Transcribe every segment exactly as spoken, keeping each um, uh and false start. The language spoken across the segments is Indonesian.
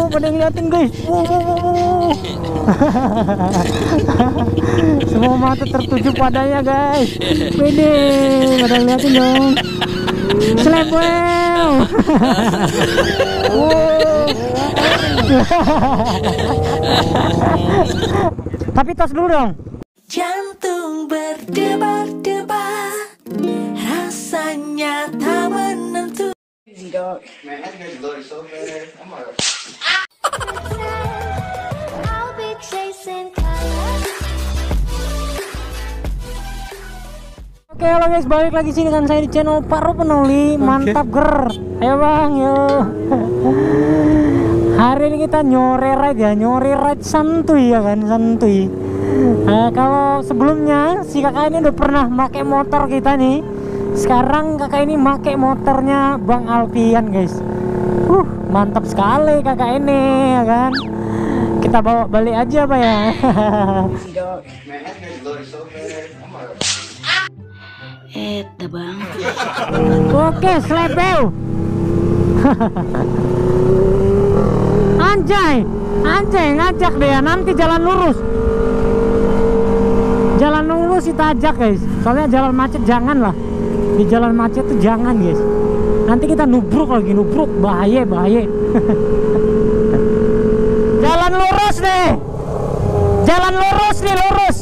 wow, pada ngeliatin guys. Wow, wow, wow. Semua mata tertuju padanya guys. Pede, pada ngeliatin dong. Slap wow. Tapi tos dulu dong. Jantung berdebar-debar, rasanya tak menentu. Easy dog. Man, I got loaded so bad. I'm alright. I'll be chasing colors. Oke, halo guys, balik lagi sini kan saya di channel Paro Penoli. Mantap ger. Ayo bang, yuk. Hari ini kita nyore ride ya, nyore ride santuy ya kan, santuy. Nah, kalau sebelumnya si kakak ini udah pernah pakai motor kita nih. Sekarang kakak ini pakai motornya Bang Alfian guys. Uh, mantap sekali kakak ini ya kan. Kita bawa balik aja Pak ya. Eh, bang. Oke, slepeu. Anjay, anjay ngajak deh, nanti jalan lurus. Jalan lurus kita ajak guys. Soalnya jalan macet jangan lah. Di jalan macet tuh jangan guys. Nanti kita nubruk lagi, nubruk bahaya, bahaya. Jalan lurus nih. Jalan lurus nih, lurus.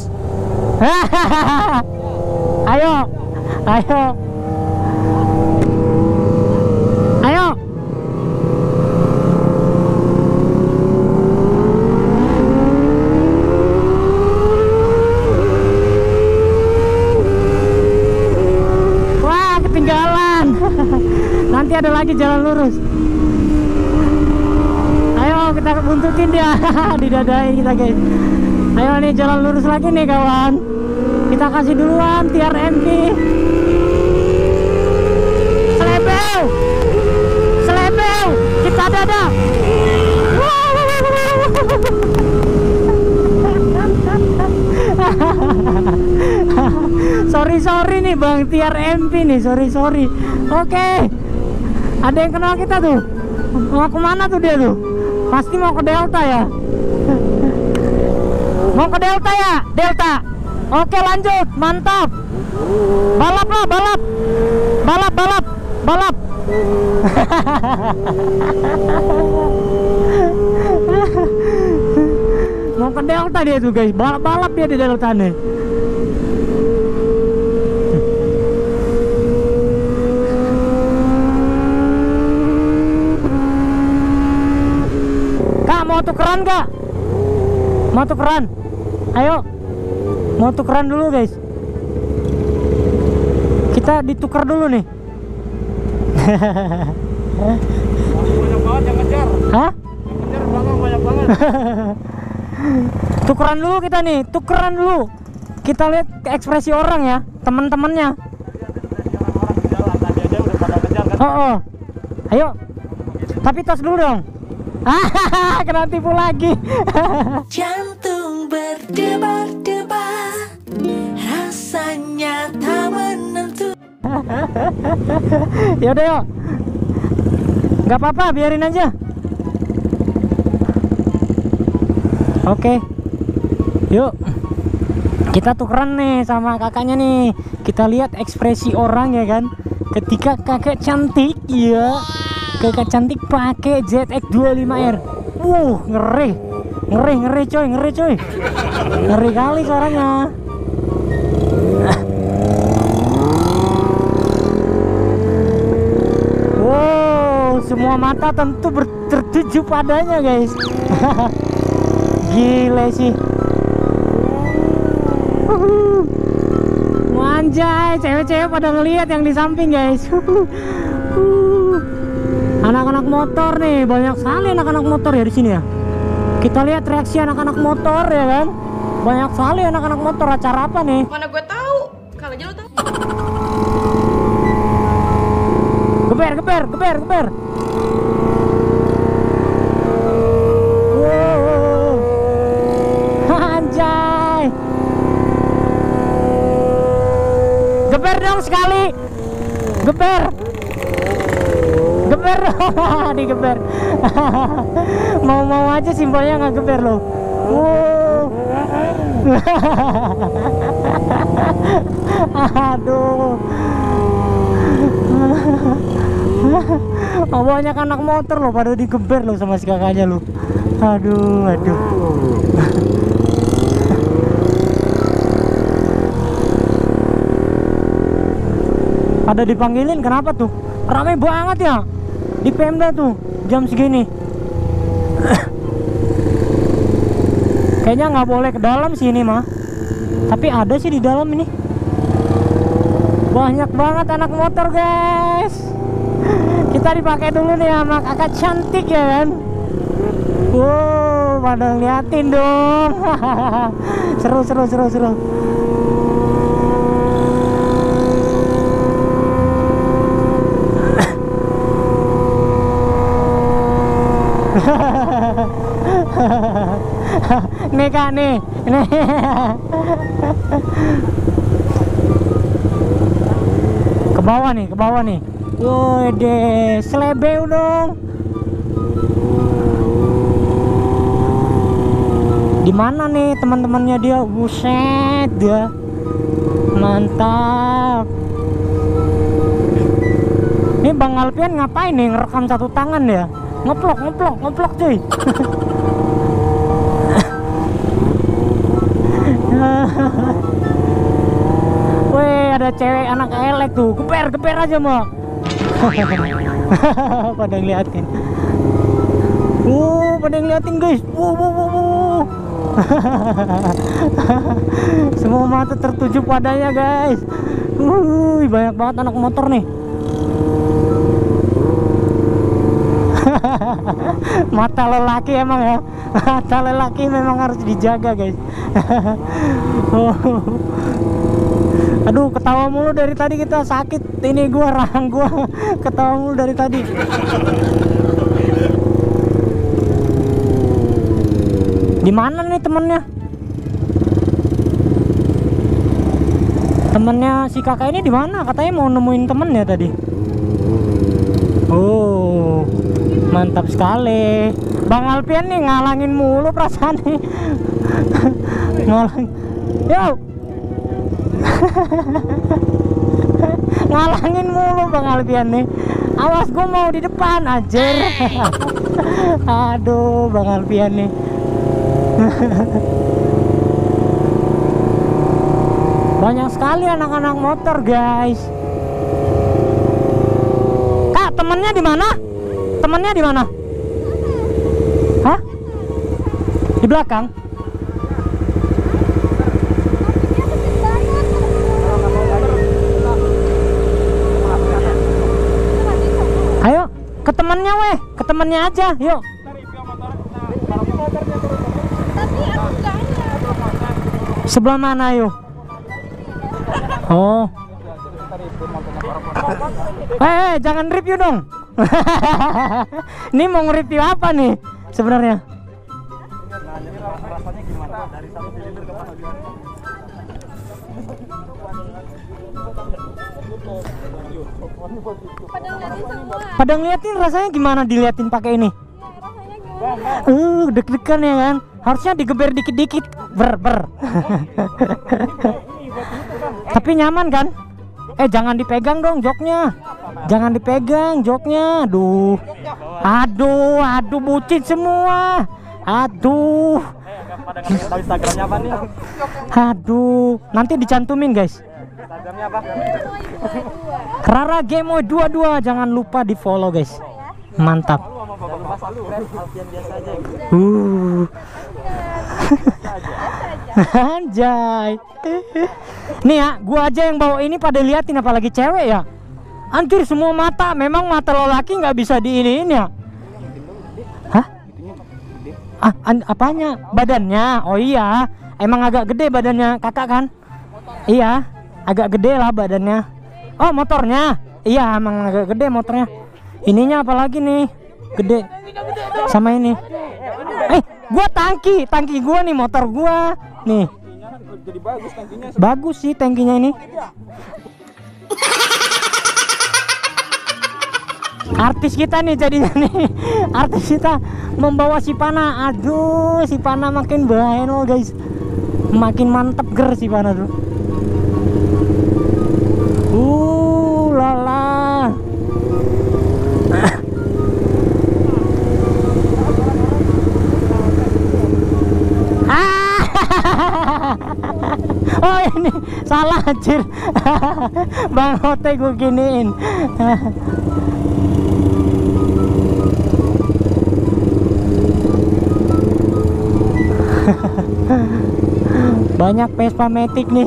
Ayo. Ayo. Ayo. Wah, ketinggalan. Nanti ada lagi jalan lurus. Ayo kita buntutin dia. Didadain kita guys. Ayo nih jalan lurus lagi nih kawan. Kita kasih duluan T R M P. Selebeu, selebeu, kita dada. Sorry sorry nih bang, T R M P nih, sorry sorry. Oke, ada yang kenal kita tuh. Mau kemana tuh dia tuh? Pasti mau ke Delta ya. Mau ke Delta ya, Delta. Oke lanjut, mantap. Balap lah, balap. Balap, balap, balap. Mau ke Delta dia tuh guys, balap-balap dia di Delta nih. Kak, mau tukeran kak? Mau tukeran? Ayo. Mau tukeran dulu guys. Kita ditukar dulu nih. Banyak banget yang ngejar. Hah? Yang ngejar belakang banyak banget. Tukeran dulu kita nih, tukeran dulu. Kita lihat ekspresi orang ya, teman-temannya. Orang di jalan tadi aja udah pada ngejar kan. Oh, oh. Ayo. Tapi tos dulu dong. Hahaha, kena tipu lagi. Jantung berdebar-debar, rasanya tak menentu. Yaudah yuk. Gak apa-apa, biarin aja. Oke. Yuk. Kita tukeran nih sama kakaknya nih. Kita lihat ekspresi orang ya kan. Ketika kakek cantik ya. Kakak cantik pakai Z X dua puluh lima R. Uh, ngeri. Ngeri, ngeri coy, ngeri coy. Ngeri kali suaranya. Wow, semua mata tentu tertuju padanya guys. Gile sih. Anjay, cewek-cewek pada ngelihat yang di samping guys. Anak-anak motor nih, banyak sekali anak-anak motor ya di sini ya. Kita lihat reaksi anak-anak motor ya kan. Banyak sekali anak-anak motor. Acara apa nih? Mana gue tahu? Kalau aja lo tahu. Geber, geber, geber, geber. Wow. Anjay. Geber dong sekali. Geber. Geber. digeber. Digeber. Mau-mau aja simbolnya nggak geber loh. Wow. Aduh. Oh, banyak anak motor loh pada digeber loh sama si kakaknya loh. Aduh, aduh. Pada dipanggilin kenapa tuh? Ramai banget ya di Pemda tuh jam segini. Kayaknya nggak boleh ke dalam sih ini mah. Tapi ada sih di dalam ini. Banyak banget anak motor guys. Kita dipakai dulu nih sama kakak cantik ya kan. Wow, pada liatin dong. Seru seru seru seru. Nih kak nih, nih. Ke bawah nih, ke bawah nih. Wode, selebeu dong. Di mana nih teman-temannya dia? Buset dia. Mantap. Ini Bang Alpian ngapain nih ngerekam satu tangan ya? Ngeplok, ngeplok, ngeplok cuy. Weh, ada cewek anak elek tuh. Geber, geber aja mau. Pada ngeliatin. Uh, pada ngeliatin guys. Wuh, wuh, wuh, wuh. Semua mata tertuju padanya guys. Uh, banyak banget anak motor nih. Mata lelaki emang ya. Mata lelaki memang harus dijaga guys. Oh. Aduh, ketawa mulu dari tadi kita sakit. Ini gua, rahang gua ketawa mulu dari tadi. Di mana nih temennya? Temennya si kakak ini di mana? Katanya mau nemuin temennya tadi. Oh, mantap sekali. Bang Alpian nih ngalangin mulu perasaan nih. Ngalang. Yo. Ngalangin mulu Bang Alpian nih. Awas gue mau di depan anjir. Aduh Bang Alpian nih. Banyak sekali anak-anak motor guys. Kak, temennya di mana? Temennya di mana? Hah? Di belakang? Ayo, ke temennya weh, ke temennya aja, yuk. Sebelah mana yuk? Oh. Eh, hey, jangan review dong. Ini mau nge-review apa nih sebenarnya? Pada ngeliatin rasanya gimana diliatin pakai ini? Uh, deg-degan ya kan? Harusnya digeber dikit-dikit, ber ber. Tapi nyaman kan? Eh jangan dipegang dong joknya. Jangan dipegang joknya. Aduh. Aduh, aduh bucin semua. Aduh. Instagramnya apa nih? Aduh, nanti dicantumin guys. Instagramnya apa? Rara Gemoy dua puluh dua, jangan lupa di follow guys. Mantap. Uh. Anjay. Nih ya, gua aja yang bawa ini pada liatin, apalagi cewek ya. Anjir semua mata, memang mata lelaki nggak bisa diiniin ya. Hah? Ah, an apanya? Badannya? Oh iya, emang agak gede badannya kakak kan? Iya, agak gede lah badannya. Oh motornya? Iya, emang agak gede motornya. Ininya apalagi nih? Gede. Sama ini. Eh, gua tangki, tangki gua nih, motor gua nih. Jadi bagus tangkinya. Bagus sih tangkinya ini. Artis kita nih jadinya nih. Artis kita membawa si Pana. Aduh, si Pana makin bahaya loh guys. Makin mantep ger si Pana tuh. Uh, lala. Oh ini salah anjir. Bang Ote gue giniin. Banyak Vespa Matic nih.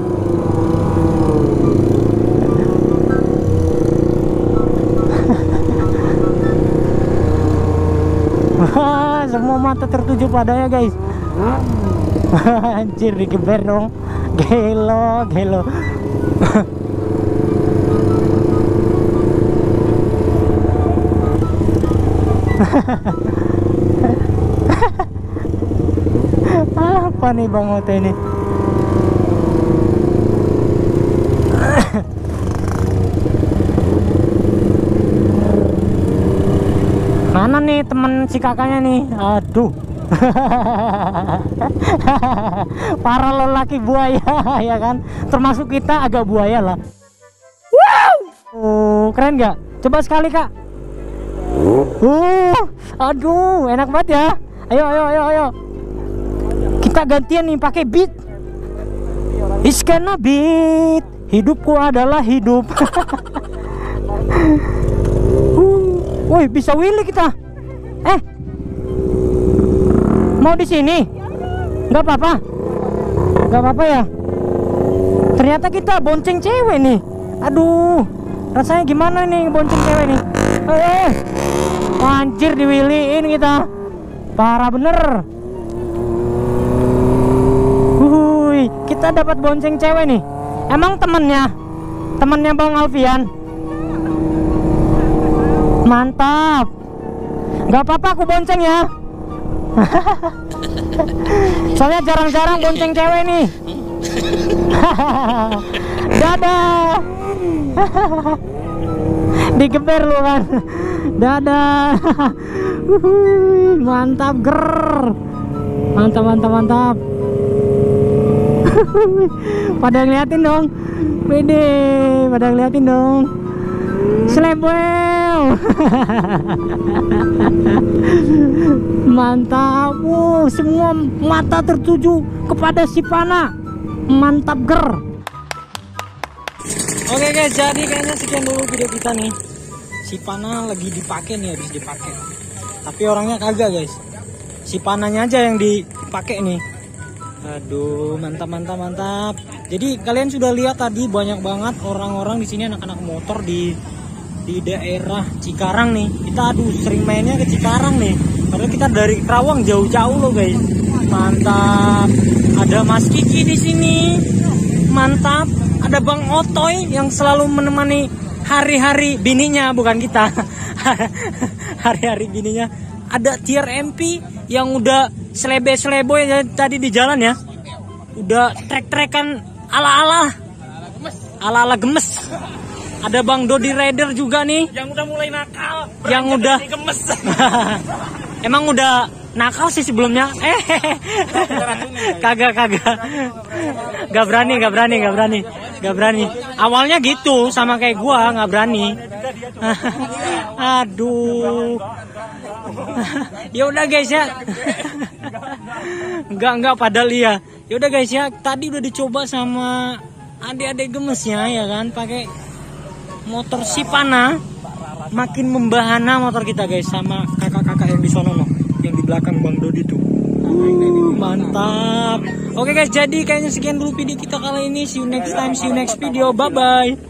Semua mata tertuju padanya guys. Anjir digeber dong. Gelo, gelo. Apa nih Bang Ote ini? Mana nih temen si kakaknya nih? Aduh. Para lelaki buaya ya kan, termasuk kita agak buaya lah. Wow, oh, keren nggak? Coba sekali kak. Uh, aduh, enak banget ya. Ayo, ayo, ayo, ayo. Kita gantian nih pakai beat. Iskana beat. Hidupku adalah hidup. uh, woi, bisa willy kita. Eh. Mau di sini? Nggak apa-apa. Nggak apa-apa ya. Ternyata kita bonceng cewek nih. Aduh, rasanya gimana nih bonceng cewek nih? Eh, anjir diwiliin kita. Parah bener. Wuih, kita dapat bonceng cewek nih. Emang temennya? Temennya Bang Alfian? Mantap. Nggak apa-apa aku bonceng ya. Soalnya jarang-jarang bonceng cewek nih. Dadah. Digeber lu kan. Dadah. Mantap ger. Mantap mantap mantap. Pada ngeliatin dong. Pede, pada ngeliatin dong. Slebel. Mantap. Wow, semua mata tertuju kepada si Pana. Mantap ger. Oke guys, jadi kayaknya sekian dulu video kita nih. Si Pana lagi dipakai nih, habis dipakai. Tapi orangnya kagak guys. Si Pananya aja yang dipakai nih. Aduh, mantap mantap mantap. Jadi kalian sudah lihat tadi banyak banget orang-orang di sini, anak-anak motor di di daerah Cikarang nih. Kita aduh sering mainnya ke Cikarang nih. Padahal kita dari Kerawang jauh-jauh loh guys. Mantap. Ada Mas Kiki di sini. Mantap. Ada Bang Otoy yang selalu menemani hari-hari bininya, bukan kita. Hari-hari bininya. Ada Tier M P yang udah selebe-selebo ya tadi di jalan ya. Udah trek-trekan ala-ala. Ala-ala gemes. Ada Bang Dodi Rider juga nih. Yang udah mulai nakal. Yang udah gemes. Emang udah nakal sih sebelumnya. Eh, kagak kagak. Gak berani, gak berani, gak berani, gak berani. Awalnya gitu, sama kayak gua, gak berani. Aduh. Ya udah guys ya. Enggak enggak padahal iya. Ya udah guys ya, tadi udah dicoba sama adik-adik gemesnya ya kan, pakai motor si Pana. Makin membahana motor kita guys, sama kakak-kakak yang di sono no, yang di belakang Bang Dodi tuh. Uh, mantap. Oke guys, jadi kayaknya sekian dulu video kita kali ini. See you next time, see you next video. Bye bye.